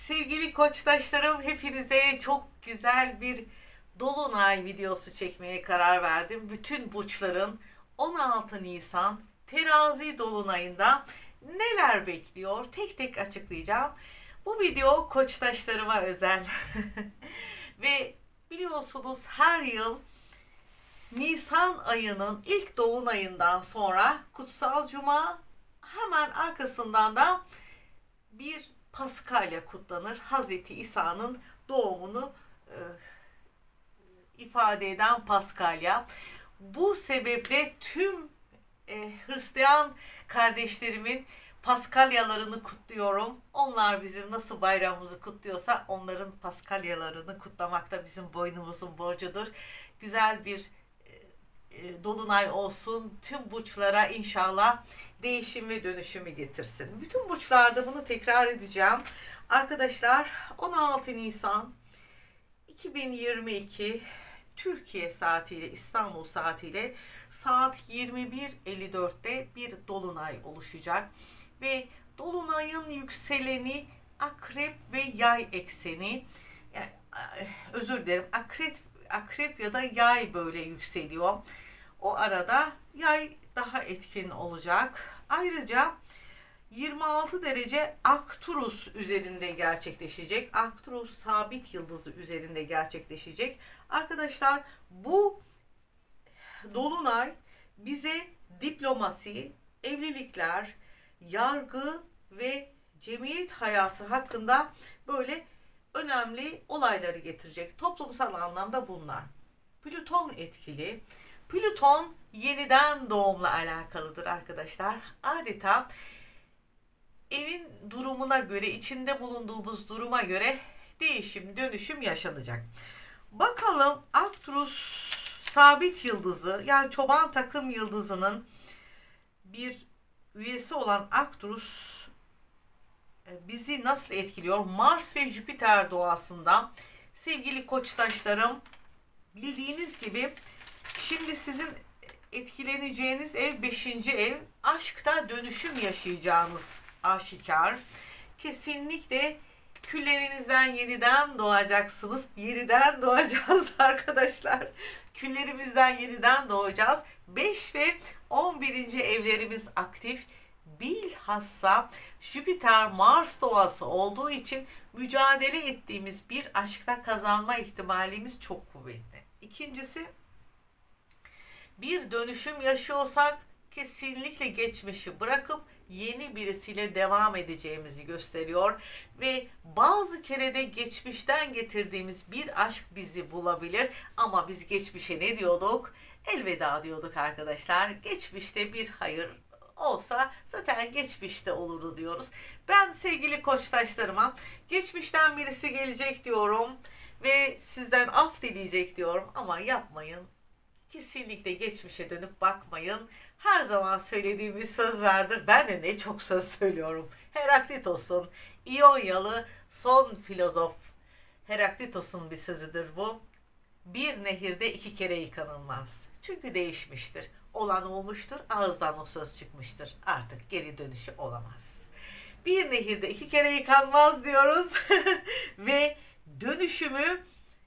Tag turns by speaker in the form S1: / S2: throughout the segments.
S1: Sevgili koçtaşlarım, hepinize çok güzel bir dolunay videosu çekmeye karar verdim. Bütün burçların 16 Nisan terazi dolunayında neler bekliyor tek tek açıklayacağım. Bu video koçtaşlarıma özel. Ve biliyorsunuz her yıl Nisan ayının ilk dolunayından sonra Kutsal Cuma, hemen arkasından da bir Paskalya kutlanır. Hazreti İsa'nın doğumunu ifade eden Paskalya. Bu sebeple tüm Hristiyan kardeşlerimin Paskalyalarını kutluyorum. Onlar bizim nasıl bayramımızı kutluyorsa onların Paskalyalarını kutlamak da bizim boynumuzun borcudur. Güzel bir dolunay olsun. Tüm burçlara inşallah değişim ve dönüşümü getirsin. Bütün burçlarda bunu tekrar edeceğim. Arkadaşlar 16 Nisan 2022 Türkiye saatiyle, İstanbul saatiyle saat 21.54'te bir dolunay oluşacak. Ve dolunayın yükseleni Akrep ve Yay ekseni. Yani, özür dilerim, Akrep ya da Yay böyle yükseliyor. O arada Yay daha etkin olacak. Ayrıca 26 derece Arcturus üzerinde gerçekleşecek. Arcturus sabit yıldızı üzerinde gerçekleşecek. Arkadaşlar bu dolunay bize diplomasi, evlilikler, yargı ve cemiyet hayatı hakkında böyle önemli olayları getirecek. Toplumsal anlamda bunlar. Plüton etkili. Plüton yeniden doğumla alakalıdır arkadaşlar. Adeta evin durumuna göre, içinde bulunduğumuz duruma göre değişim, dönüşüm yaşanacak. Bakalım Arcturus sabit yıldızı, yani çoban takım yıldızının bir üyesi olan Arcturus bizi nasıl etkiliyor? Mars ve Jüpiter doğasında. Sevgili koçtaşlarım, bildiğiniz gibi şimdi sizin etkileneceğiniz ev 5. ev. Aşkta dönüşüm yaşayacağınız aşikar. Kesinlikle küllerinizden yeniden doğacaksınız. Yeniden doğacağız arkadaşlar. Küllerimizden yeniden doğacağız. 5 ve 11. evlerimiz aktif. Bilhassa Jüpiter Mars doğası olduğu için mücadele ettiğimiz bir aşkta kazanma ihtimalimiz çok kuvvetli. İkincisi, bir dönüşüm yaşıyorsak kesinlikle geçmişi bırakıp yeni birisiyle devam edeceğimizi gösteriyor ve bazı kere de geçmişten getirdiğimiz bir aşk bizi bulabilir, ama biz geçmişe ne diyorduk? Elveda diyorduk arkadaşlar. Geçmişte bir hayır olsa zaten geçmişte olurdu diyoruz. Ben sevgili koçtaşlarıma geçmişten birisi gelecek diyorum ve sizden af dileyecek diyorum, ama yapmayın. Kesinlikle geçmişe dönüp bakmayın. Her zaman söylediğim bir söz vardır. Ben de ne çok söz söylüyorum. Heraklitos'un, İonyalı son filozof Heraklitos'un bir sözüdür bu. Bir nehirde 2 kere yıkanılmaz. Çünkü değişmiştir. Olan olmuştur, ağızdan o söz çıkmıştır. Artık geri dönüşü olamaz. Bir nehirde 2 kere yıkanmaz diyoruz. Ve dönüşümü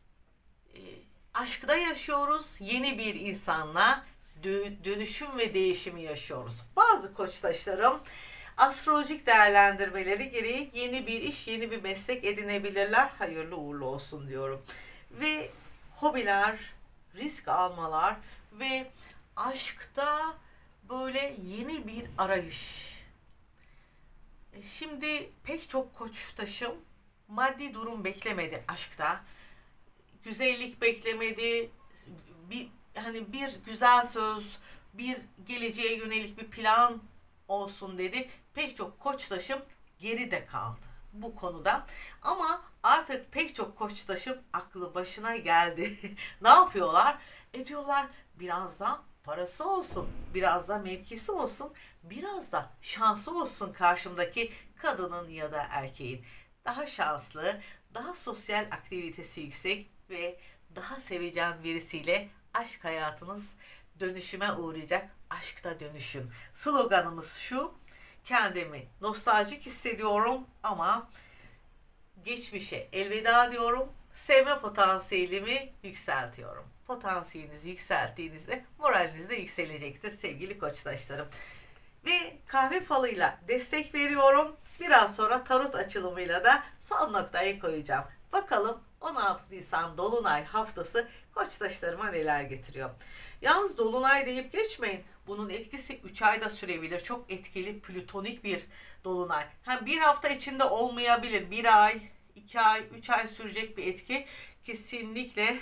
S1: aşkta yaşıyoruz. Yeni bir insanla dönüşüm ve değişimi yaşıyoruz. Bazı koçtaşlarım astrolojik değerlendirmeleri gereği yeni bir iş, yeni bir meslek edinebilirler. Hayırlı uğurlu olsun diyorum. Ve hobiler, risk almalar ve aşkta böyle yeni bir arayış. Şimdi pek çok koçtaşım maddi durum beklemedi aşkta. Güzellik beklemedi, bir güzel söz, bir geleceğe yönelik bir plan olsun dedi. Pek çok koçtaşım geride kaldı bu konuda. Ama artık pek çok koçtaşım aklı başına geldi. Ne yapıyorlar? Diyorlar biraz da parası olsun, biraz da mevkisi olsun, biraz da şansı olsun karşımdaki kadının ya da erkeğin. Daha şanslı, daha sosyal aktivitesi yüksek ve daha sevecen birisiyle aşk hayatınız dönüşüme uğrayacak. Aşkta dönüşüm. Sloganımız şu: kendimi nostaljik hissediyorum ama Geçmişe elveda diyorum. Sevme potansiyelimi yükseltiyorum. Potansiyelinizi yükselttiğinizde moraliniz de yükselecektir sevgili koçtaşlarım. Ve kahve falıyla destek veriyorum. Biraz sonra tarot açılımıyla da son noktayı koyacağım. Bakalım 16 Nisan Dolunay haftası koçtaşlarıma neler getiriyor. Yalnız Dolunay deyip geçmeyin. Bunun etkisi 3 ayda sürebilir. Çok etkili plütonik bir Dolunay. Bir hafta içinde olmayabilir. 1 ay, 2 ay, 3 ay sürecek bir etki. Kesinlikle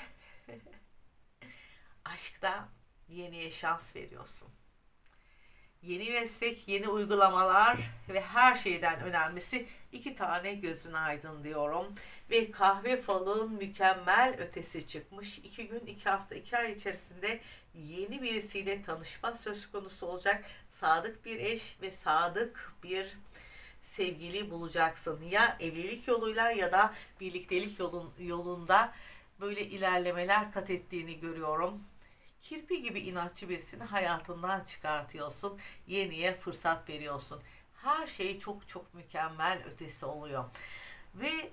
S1: aşkta yeniye şans veriyorsun. Yeni meslek, yeni uygulamalar ve her şeyden önemlisi 2 tane gözün aydın diyorum. Ve kahve falın mükemmel ötesi çıkmış. 2 gün, 2 hafta, 2 ay içerisinde yeni birisiyle tanışma söz konusu olacak. Sadık bir eş ve sadık bir sevgili bulacaksın. Ya evlilik yoluyla ya da birliktelik yolunda böyle ilerlemeler kat ettiğini görüyorum. Kirpi gibi inatçı birisini hayatından çıkartıyorsun. Yeniye fırsat veriyorsun. Her şey çok çok mükemmel ötesi oluyor. Ve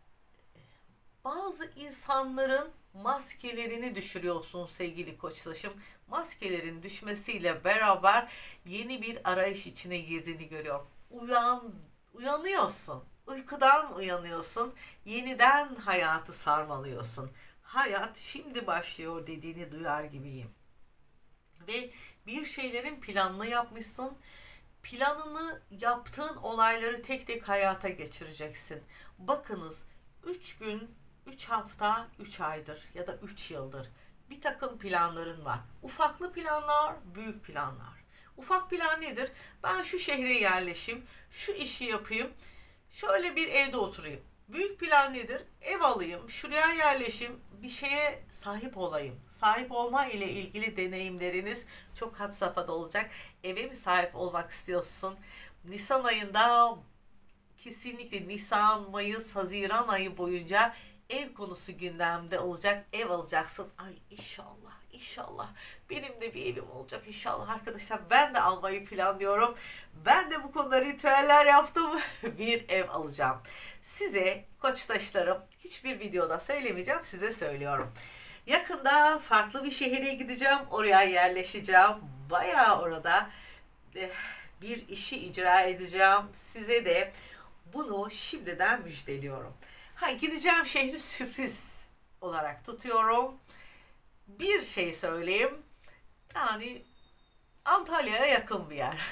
S1: bazı insanların maskelerini düşürüyorsun sevgili koçlaşım. Maskelerin düşmesiyle beraber yeni bir arayış içine girdiğini görüyorum. Uyanıyorsun. Uykudan uyanıyorsun. Yeniden hayatı sarmalıyorsun. Hayat şimdi başlıyor dediğini duyar gibiyim. Ve bir şeylerin planını yapmışsın. Planını yaptığın olayları tek tek hayata geçireceksin. Bakınız 3 gün, 3 hafta, 3 aydır ya da 3 yıldır bir takım planların var. Ufaklı planlar, büyük planlar. Ufak plan nedir? Ben şu şehre yerleşeyim, şu işi yapayım, şöyle bir evde oturayım. Büyük plan nedir? Ev alayım, şuraya yerleşeyim, bir şeye sahip olayım. Sahip olma ile ilgili deneyimleriniz çok had safhada olacak. Eve mi sahip olmak istiyorsun? Nisan ayında kesinlikle Nisan, Mayıs, Haziran ayı boyunca ev konusu gündemde olacak. Ev alacaksın. Ay inşallah, inşallah. Benim de bir evim olacak inşallah arkadaşlar. Ben de almayı planlıyorum. Ben de bu konuda ritüeller yaptım. Bir ev alacağım. Size koçtaşlarım hiçbir videoda söylemeyeceğim. Size söylüyorum. Yakında farklı bir şehire gideceğim. Oraya yerleşeceğim. Bayağı orada bir işi icra edeceğim. Size de bunu şimdiden müjdeliyorum. Gideceğim şehri sürpriz olarak tutuyorum. Bir şey söyleyeyim. Yani Antalya'ya yakın bir yer.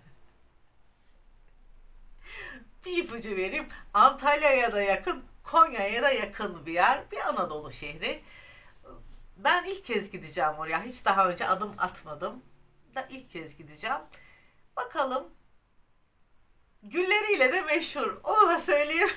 S1: Bir ipucu vereyim. Antalya'ya da yakın, Konya'ya da yakın bir yer. Bir Anadolu şehri. Ben ilk kez gideceğim oraya. Hiç daha önce adım atmadım. Da ilk kez gideceğim. Bakalım. Gülleriyle de meşhur. Onu da söyleyeyim.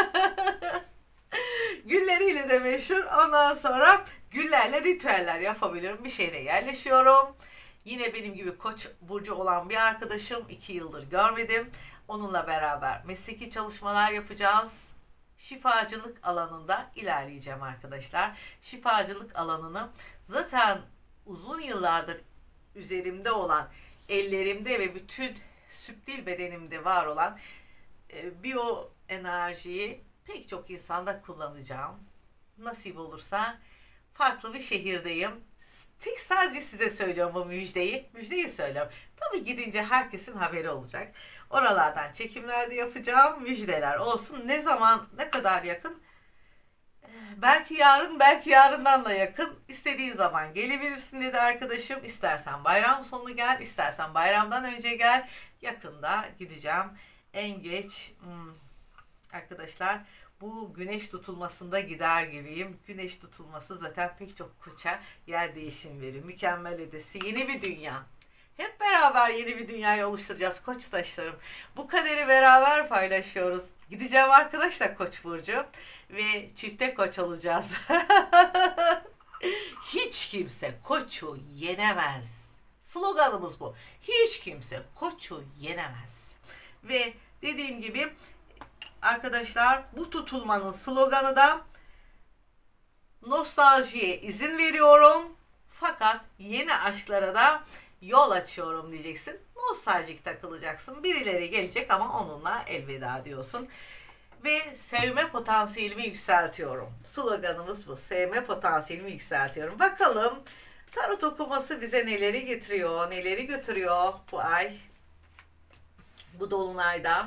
S1: Gülleriyle de meşhur. Ondan sonra güllerle ritüeller yapabilirim. Bir şehre yerleşiyorum. Yine benim gibi Koç burcu olan bir arkadaşım. 2 yıldır görmedim. Onunla beraber mesleki çalışmalar yapacağız. Şifacılık alanında ilerleyeceğim arkadaşlar. Şifacılık alanını zaten uzun yıllardır üzerimde olan, ellerimde ve bütün süptil bedenimde var olan biyo enerjiyi pek çok insanda kullanacağım. Nasip olursa farklı bir şehirdeyim. Tek sadece size söylüyorum bu müjdeyi. Müjdeyi söylüyorum. Tabii gidince herkesin haberi olacak. Oralardan çekimler de yapacağım. Müjdeler olsun. Ne zaman, ne kadar yakın? Belki yarın, belki yarından da yakın. İstediğin zaman gelebilirsin dedi arkadaşım. İstersen bayram sonu gel, istersen bayramdan önce gel. Yakında gideceğim. En geç arkadaşlar bu güneş tutulmasında gider gibiyim. Güneş tutulması zaten pek çok koça yer değişim veriyor. Mükemmel ötesi yeni bir dünya. Hep beraber yeni bir dünyayı oluşturacağız koçtaşlarım. Bu kaderi beraber paylaşıyoruz. Gideceğim arkadaşlar Koç burcu ve çifte koç olacağız. Hiç kimse koçu yenemez. Sloganımız bu. Hiç kimse koçu yenemez. Ve dediğim gibi arkadaşlar bu tutulmanın sloganı da nostaljiye izin veriyorum fakat yeni aşklara da yol açıyorum diyeceksin. Nostaljik takılacaksın. Birileri gelecek ama onunla elveda diyorsun. ve sevme potansiyelimi yükseltiyorum. Sloganımız bu. Sevme potansiyelimi yükseltiyorum. Bakalım tarot okuması bize neleri getiriyor, neleri götürüyor bu ay, bu dolunayda.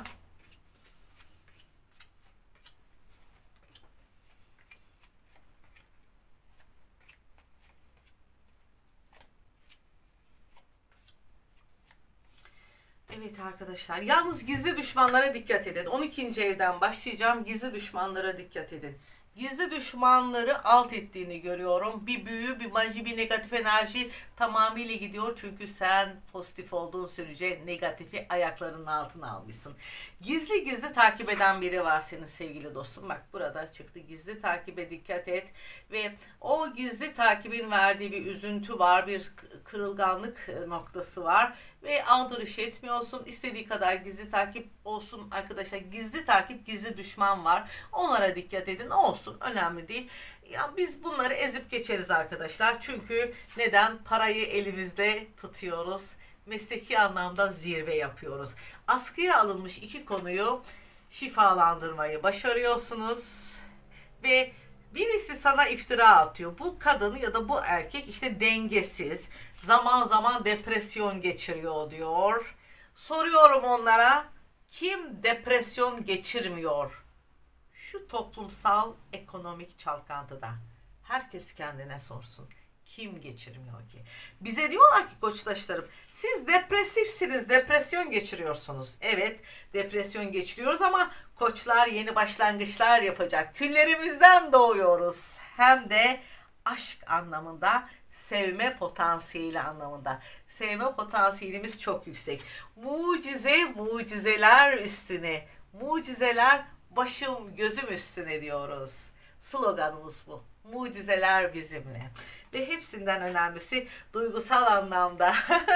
S1: Evet arkadaşlar, yalnız gizli düşmanlara dikkat edin. 12. evden başlayacağım. Gizli düşmanlara dikkat edin. Gizli düşmanları alt ettiğini görüyorum. Bir büyü, bir maji, bir negatif enerji tamamıyla gidiyor. Çünkü sen pozitif olduğun sürece negatifi ayaklarının altına almışsın. Gizli gizli takip eden biri var senin sevgili dostum. Bak burada çıktı. Gizli takibe dikkat et. Ve o gizli takibin verdiği bir üzüntü var. Bir kırılganlık noktası var. Ve aldırış etmiyorsun. İstediği kadar gizli takip olsun arkadaşlar. Gizli takip, gizli düşman var. Onlara dikkat edin. Olsun. Önemli değil. Ya biz bunları ezip geçeriz arkadaşlar. Çünkü neden? Parayı elimizde tutuyoruz. Mesleki anlamda zirve yapıyoruz. Askıya alınmış iki konuyu şifalandırmayı başarıyorsunuz. Ve birisi sana iftira atıyor. Bu kadın ya da bu erkek işte dengesiz. Zaman zaman depresyon geçiriyor diyor. Soruyorum onlara, kim depresyon geçirmiyor? Şu toplumsal ekonomik çalkantıda. Herkes kendine sorsun. Kim geçirmiyor ki? Bize diyorlar ki koçtaşlarım, siz depresifsiniz, depresyon geçiriyorsunuz. Evet, depresyon geçiriyoruz ama koçlar yeni başlangıçlar yapacak. Küllerimizden doğuyoruz. Hem de aşk anlamında, sevme potansiyeli anlamında. Sevme potansiyelimiz çok yüksek. Mucize, mucizeler üstüne. Mucizeler başım gözüm üstüne diyoruz. Sloganımız bu. Mucizeler bizimle. Ve hepsinden önemlisi duygusal anlamda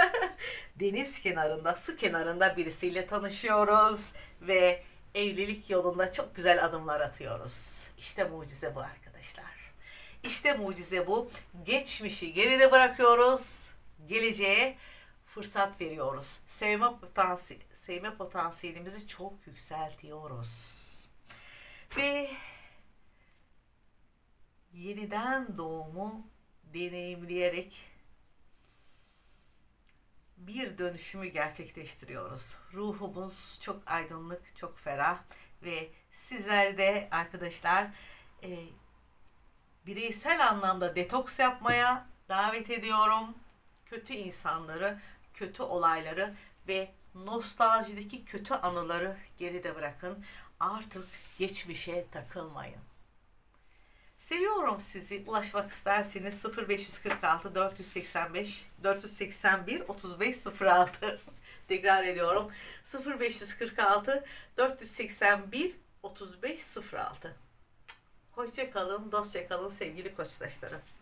S1: deniz kenarında, su kenarında birisiyle tanışıyoruz ve evlilik yolunda çok güzel adımlar atıyoruz. İşte mucize bu arkadaşlar. İşte mucize bu. Geçmişi geride bırakıyoruz. Geleceğe fırsat veriyoruz. Sevme potansiyelimizi çok yükseltiyoruz. Ve yeniden doğumu deneyimleyerek bir dönüşümü gerçekleştiriyoruz. Ruhumuz çok aydınlık, çok ferah ve sizler de arkadaşlar bireysel anlamda detoks yapmaya davet ediyorum. Kötü insanları, kötü olayları ve nostaljideki kötü anıları geride bırakın. Artık geçmişe takılmayın. Seviyorum sizi. Ulaşmak isterseniz 0546 485 481 3506 tekrar ediyorum. 0546 481 3506. Hoşça kalın, dostça kalın sevgili koçtaşlarım.